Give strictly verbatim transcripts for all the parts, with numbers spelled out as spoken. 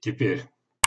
Теперь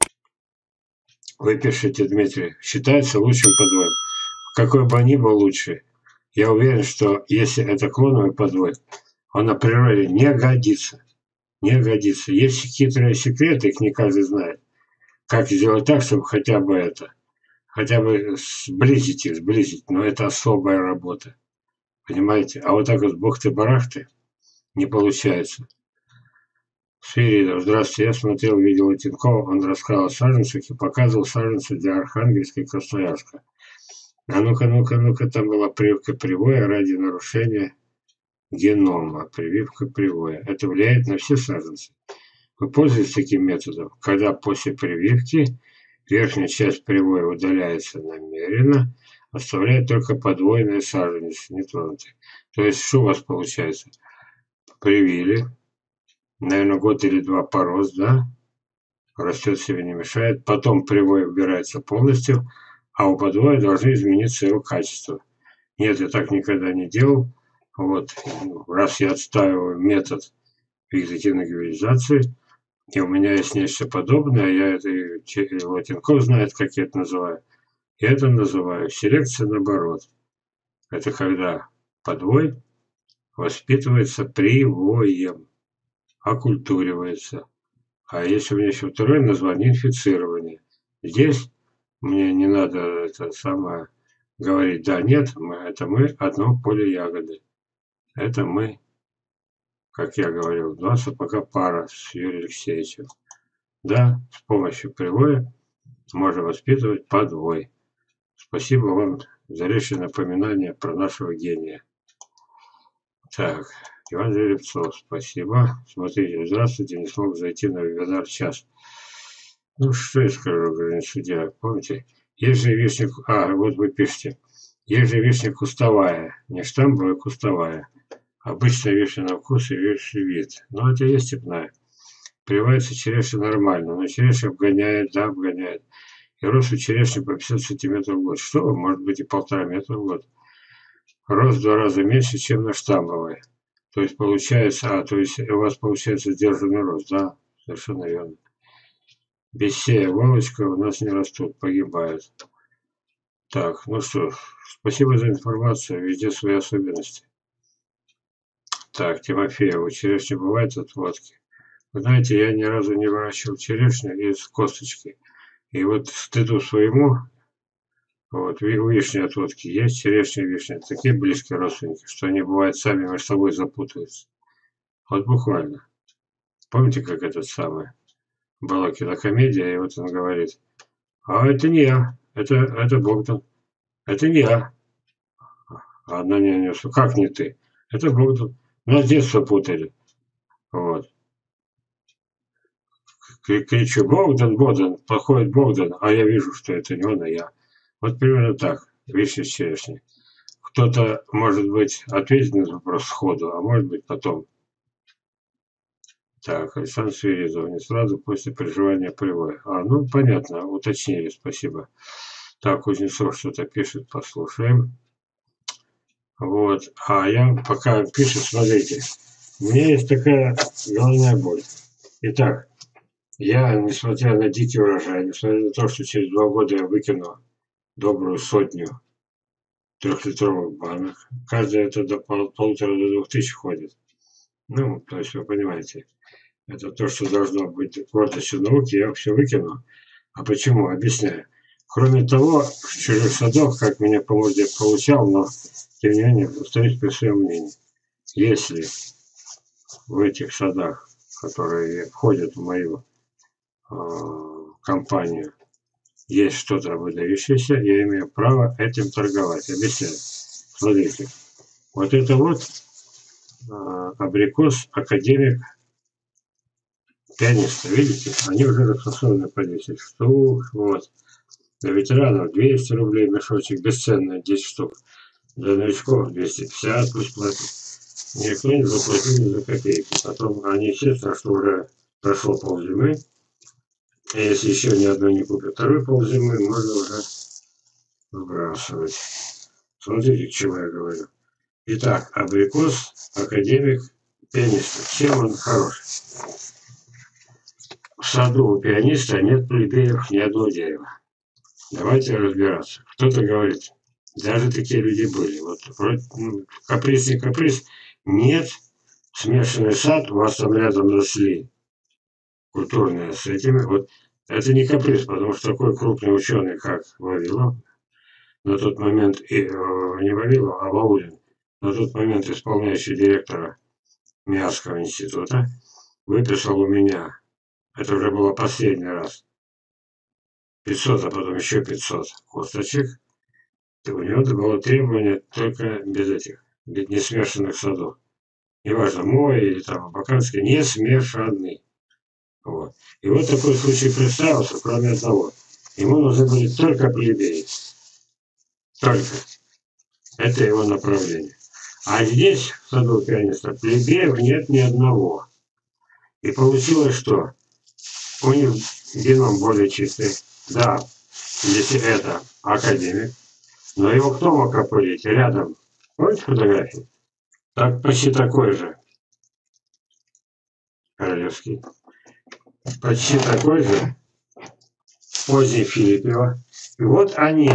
вы пишете, Дмитрий, считается лучшим подвоем. Какой бы ни был лучший, я уверен, что если это клоновый подвой, он на природе не годится. Не годится. Есть хитрые секреты, их не каждый знает. Как сделать так, чтобы хотя бы это, хотя бы сблизить их, сблизить. Но это особая работа. Понимаете? А вот так вот бухты-барахты не получается. Свиридов, здравствуйте. Я смотрел видео Тинькова, он рассказал о саженцах и показывал саженцы для Архангельска и Красноярска. А ну-ка, ну-ка, ну-ка, там была прививка привоя ради нарушения генома. Прививка привоя. Это влияет на все саженцы. Вы пользуетесь таким методом, когда после прививки верхняя часть привоя удаляется намеренно, оставляя только подвойные саженцы, нетронутые. То есть, что у вас получается? Привили, наверное, год или два порос, да? Растет себе, не мешает. Потом привой убирается полностью, а у подвоя должны измениться его качества. Нет, я так никогда не делал. Вот, раз я отстаиваю метод вегетативной гибридизации, и у меня есть нечто подобное, я это и Латенков знает, как я это называю. Я это называю селекция наоборот. Это когда подвой воспитывается привоем, оккультуривается. А есть у меня еще второе название инфицирование. Здесь мне не надо это самое говорить да, нет, мы, это мы одно поле ягоды. Это мы, как я говорил, два сапога пара с Юрием Алексеевичем. Да, с помощью привоя можно воспитывать подвой. Спасибо вам за лишнее напоминание про нашего гения. Так, Иван Жеребцов, спасибо. Смотрите, здравствуйте, не смог зайти на вебинар час. Ну, что я скажу, говорит судья, помните? Есть же вишня, а, вот вы пишете. Есть же вишня кустовая, не штамбовая, кустовая. Обычная вишня на вкус и вишня вид. Но это и есть степная. Прививается черешня нормально, но черешня обгоняет, да, обгоняет. И рост у черешни по пятьдесят сантиметров в год. Что, может быть и полтора метра в год. Рост в два раза меньше, чем на штамбовой. То есть получается, а, то есть у вас получается сдержанный рост, да, совершенно верно. Без сея волочка у нас не растут, погибают. Так, ну что, спасибо за информацию, везде свои особенности. Так, Тимофеев, у черешни бывают отводки? Вы знаете, я ни разу не выращивал черешню из косточки. И вот стыду своему, вот, у вишни отводки есть, черешня и вишня. Такие близкие родственники, что они бывают сами между собой запутаются. Вот буквально. Помните, как этот самый? Была кинокомедия, и вот он говорит, а это не я, это, это Богдан. Это не я. А она не, не, как не ты? Это Богдан. Нас с детства путали. Вот. Кричу, Богдан, Богдан, подходит Богдан, а я вижу, что это не он, а я. Вот примерно так, вишня с черешней. Кто-то, может быть, ответит на этот вопрос сходу, а может быть, потом. Так, Александр Свиридов, не сразу после приживания привоя. А, ну, понятно, уточнили, спасибо. Так, Кузнецов что-то пишет, послушаем. Вот, а я пока пишет, смотрите, у меня есть такая головная боль. Итак, я, несмотря на дикий урожай, несмотря на то, что через два года я выкину добрую сотню трехлитровых банок, каждая это до пол, полутора до двух тысяч ходит. Ну, то есть вы понимаете, это то, что должно быть гордостью науки, я все выкину. А почему? Объясняю. Кроме того, в чужих садах, как меня по морде получал, но тем не менее, повторюсь при своем мнении. Если в этих садах, которые входят в мою э, компанию, есть что-то выдающееся, я имею право этим торговать. Объясняю. Смотрите. Вот это вот э, абрикос, академик, пианиста, видите? Они уже расфасованы по десять штук. Вот. Для ветеранов двести рублей мешочек, бесценный, десять штук. Для новичков двести пятьдесят пусть платят. Никто не заплатил ни за копейки. Потом они, естественно, что уже прошло ползимы. И если еще ни одной не купят второй ползимы, можно уже выбрасывать. Смотрите, к чему я говорю. Итак, абрикос, академик, пианист. Чем он хорош? в саду у пианиста нет плебеев ни одного дерева. Давайте разбираться. Кто-то говорит, даже такие люди были. Вот вроде, ну, каприз не каприз. Нет, смешанный сад, у вас там рядом росли культурные с этими. Вот это не каприз, потому что такой крупный ученый, как Вавилов, на тот момент, и, э, не Вавилов, а Ваулин, на тот момент исполняющий директора Миасского института, выписал у меня, это уже было последний раз, пятьсот, а потом еще пятьсот косточек. И у него было требование только без этих, без несмешанных садов. Неважно, мой или там абаканский, не смешанный. Вот. И вот такой случай представился, кроме одного. Ему нужны были только плебеи. Только. Это его направление. А здесь, в саду пианиста, плебеев нет ни одного. И получилось, что у них геном более чистый. Да, если это академик. Но его кто мог опылить? Рядом. Помните фотографии? Так, почти такой же. Королевский. Почти такой же. Поздний Филиппева. И вот они.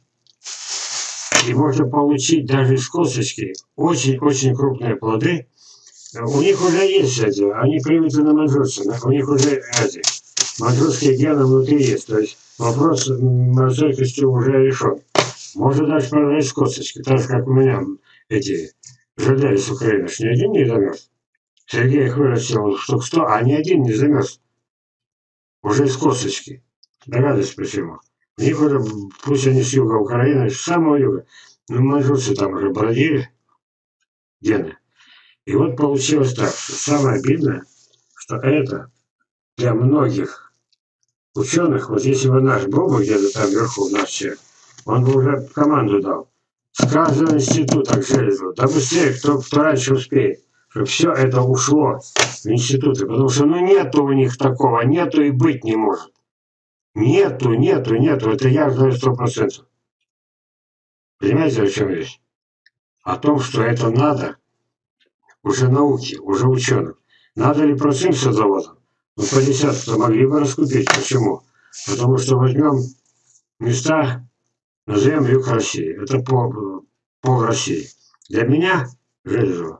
И можно получить даже из косточки очень-очень крупные плоды. У них уже есть эти, они привиты на маньчжурцы, у них уже эти маньчжурские гены внутри есть. То есть вопрос морозойкостью уже решен. Можно даже продать с косточки, так же, как у меня эти жильцы с Украины, ни один не замерз. Сергей их вырастил штук сто, а ни один не замерз. Уже из косточки. Догадываюсь почему. У них уже, пусть они с юга Украины, с самого юга, но маньчжурцы там уже бродили, гены. И вот получилось так, что самое обидное, что это для многих ученых, вот если бы наш был бы где-то там вверху, наш человек, он бы уже команду дал. С каждого института к железу, да быстрее, кто, кто раньше успеет, чтобы все это ушло в институты, потому что ну нету у них такого, нету и быть не может. Нету, нету, нету, это я знаю сто процентов. Понимаете, о чем речь? О том, что это надо уже науке, уже ученым. Надо ли простым садоводам? Ну, по десятку могли бы раскупить. Почему? Потому что возьмем места, назовем юг России. Это пол, пол России. Для меня, Железово,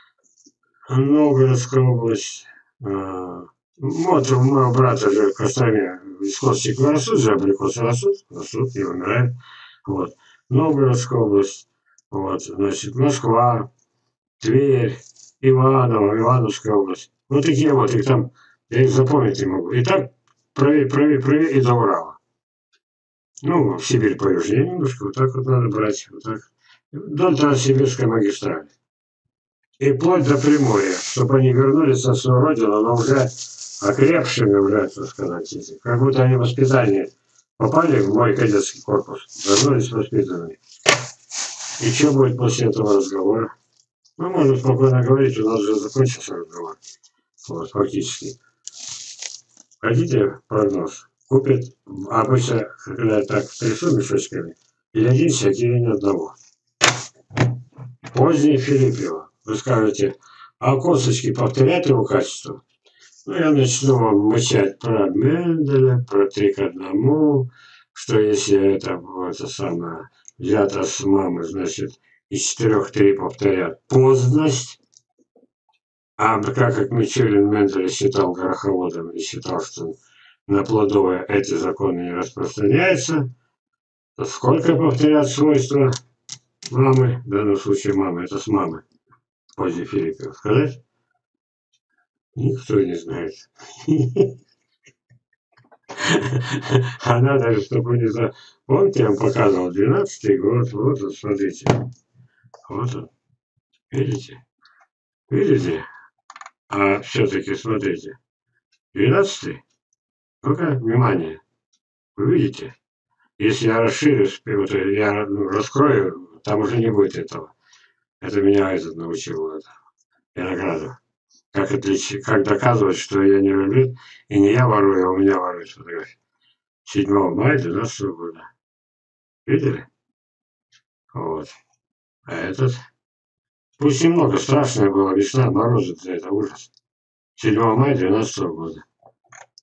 Новгородская область, э, вот у моего брата же в Костроме из косточек растут же, абрикосы растут, растут, не умирают. Вот. Новгородская область, вот, значит, Москва, Тверь, Иваново, Ивановская область. Вот такие вот, их там, я их запомнить не могу. И так правее, правее, правее и до Урала. Ну, в Сибирь поюжнее немножко, вот так вот надо брать, вот так. До Транссибирской магистрали. И вплоть до Приморья, чтобы они вернулись на свою родину, но уже окрепшими, уже, так сказать, как будто они в воспитание попали в мой кадетский корпус, вернулись воспитанными. И что будет после этого разговора? Мы можем спокойно говорить, у нас уже закончился разговор. Вот, фактически. Хотите прогноз? Купят обычно, когда так трясу мешочками, или один сек, или ни одного. Поздний Филиппева. Вы скажете, а косточки повторяют его качество? Ну, я начну вам мычать про Менделя, про три к одному, что если это, это самое, взято с мамы, значит, из четырех три повторят поздность. А как, как Мичурин Менделя считал гороховодом и считал, что на плодовые эти законы не распространяются, то сколько повторят свойства мамы, в данном случае мамы, это с мамы, позже Филиппова, сказать? Никто не знает. Она даже, чтобы не знать. Помните, я вам показывал двенадцатый год, вот он, смотрите. Вот он. Видите? Видите? А все-таки смотрите. двенадцатый. Ну-ка, внимание. Вы видите? Если я расширю, вот я ну, раскрою, там уже не будет этого. Это меня этот научил. Это. Виноградов. Как отличить, как доказывать, что я не верблюд, и не я ворую, а у меня воруют фотографии. седьмого мая двенадцатого года. Видели? Вот. А этот? Пусть немного страшное было, весна, морозы, это ужас. седьмого мая двенадцатого года.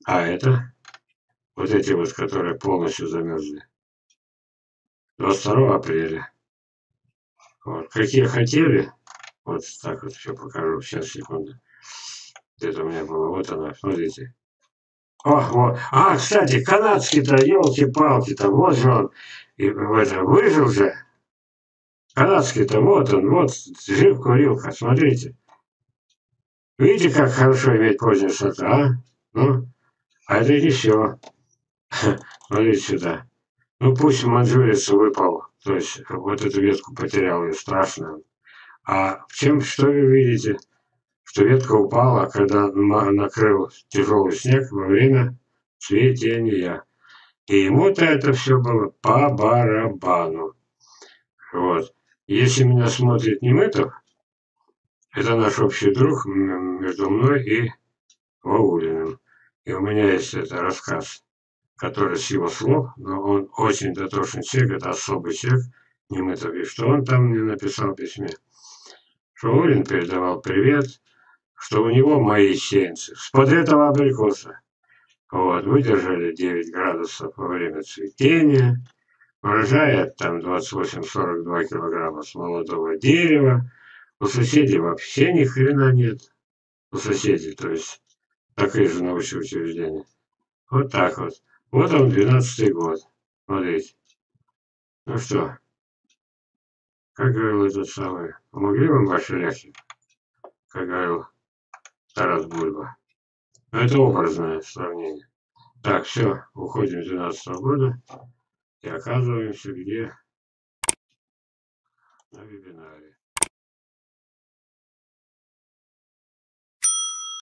А это? Вот эти вот, которые полностью замерзли. двадцать второго апреля. Вот. Какие хотели. Вот так вот все покажу. Сейчас, секунду. Где-то у меня было. Вот она, смотрите. О, вот. А, кстати, канадский-то, елки-палки-то, вот же он. И в это, выжил же. Канадский-то, вот он, вот, жив курилка, смотрите. Видите, как хорошо иметь поздний сорт, а? Ну, а это не все. Смотрите сюда. Ну, пусть маньчжурец выпал, то есть вот эту ветку потерял, ее страшно. А в чем, что вы видите? Что ветка упала, когда накрыл тяжелый снег во время цветения. И ему-то это все было по барабану. Вот. Если меня смотрит Неметов, это наш общий друг между мной и Ваулиным. И у меня есть это рассказ, который с его слов, но он очень дотошный человек, это особый человек, Неметов. И что он там мне написал в письме? Что Ваулин передавал привет, что у него мои сеянцы с-под этого абрикоса. Вот, выдержали девять градусов во время цветения, урожая там двадцать восемь сорок два килограмма с молодого дерева. У соседей вообще ни хрена нет. У соседей, то есть такие же научные учреждения. Вот так вот. Вот он, двенадцатый год. Смотрите. Ну что, как говорил этот самый, помогли вам ваши ляхи? Как говорил Тарас Бульба. Но это образное сравнение. Так, все, уходим с двенадцатого года и оказываемся где? На вебинаре.